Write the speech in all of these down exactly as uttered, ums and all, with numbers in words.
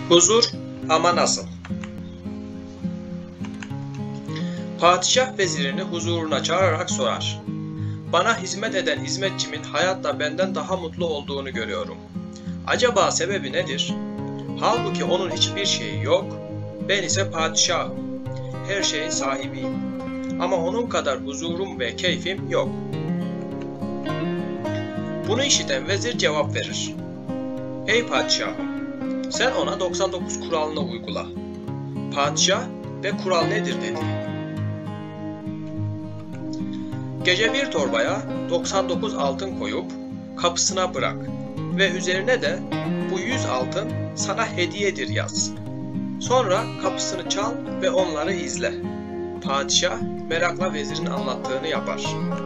Huzur ama nasıl? Padişah vezirini huzuruna çağırarak sorar. Bana hizmet eden hizmetçimin hayatta benden daha mutlu olduğunu görüyorum. Acaba sebebi nedir? Halbuki onun hiçbir şeyi yok, ben ise padişahım. Her şeyin sahibiyim. Ama onun kadar huzurum ve keyfim yok. Bunu işiten vezir cevap verir. Ey padişahım, sen ona doksan dokuz kuralını uygula. Padişah ve kural nedir dedi. Gece bir torbaya doksan dokuz altın koyup kapısına bırak ve üzerine de bu yüz altın sana hediyedir yaz. Sonra kapısını çal ve onları izle. Padişah merakla vezirin anlattığını yapar.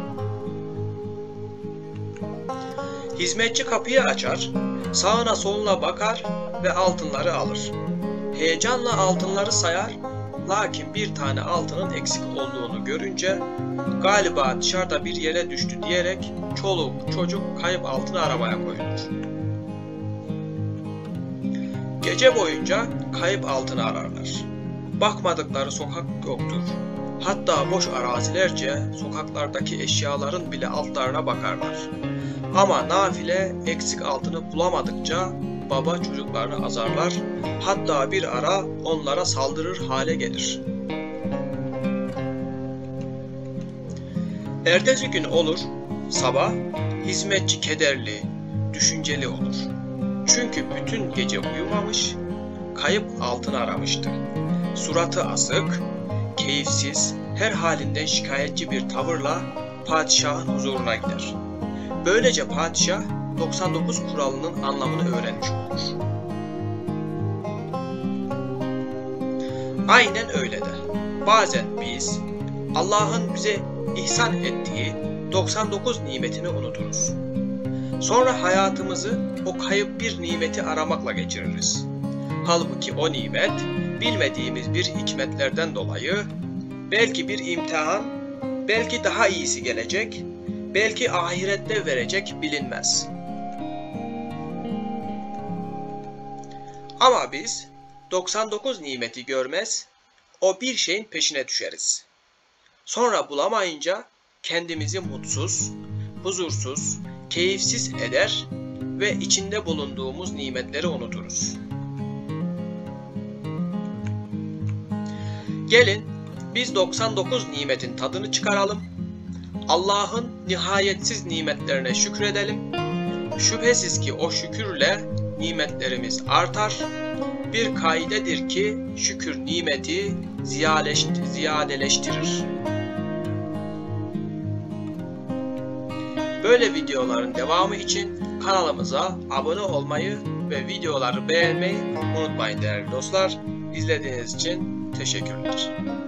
Hizmetçi kapıyı açar, sağına soluna bakar ve altınları alır. Heyecanla altınları sayar, lakin bir tane altının eksik olduğunu görünce galiba dışarıda bir yere düştü diyerek çoluk çocuk kayıp altını aramaya koyulur. Gece boyunca kayıp altını ararlar. Bakmadıkları sokak yoktur. Hatta boş arazilerce sokaklardaki eşyaların bile altlarına bakarlar. Ama nafile eksik altını bulamadıkça baba çocuklarını azarlar, hatta bir ara onlara saldırır hale gelir. Ertesi gün olur, sabah hizmetçi kederli, düşünceli olur. Çünkü bütün gece uyumamış, kayıp altın aramıştı. Suratı asık, keyifsiz, her halinden şikayetçi bir tavırla padişahın huzuruna gider. Böylece padişah doksan dokuz kuralının anlamını öğrenmiş olur. Aynen öyle de. Bazen biz Allah'ın bize ihsan ettiği doksan dokuz nimetini unuturuz. Sonra hayatımızı o kayıp bir nimeti aramakla geçiririz. Halbuki o nimet bilmediğimiz bir hikmetlerden dolayı belki bir imtihan, belki daha iyisi gelecek, belki ahirette verecek bilinmez. Ama biz doksan dokuz nimeti görmez, o bir şeyin peşine düşeriz. Sonra bulamayınca kendimizi mutsuz, huzursuz, keyifsiz eder ve içinde bulunduğumuz nimetleri unuturuz. Gelin biz doksan dokuz nimetin tadını çıkaralım, Allah'ın nihayetsiz nimetlerine şükredelim. Şüphesiz ki o şükürle nimetlerimiz artar. Bir kaidedir ki şükür nimeti ziyadeleştirir. Böyle videoların devamı için kanalımıza abone olmayı ve videoları beğenmeyi unutmayın değerli dostlar. İzlediğiniz için teşekkürler.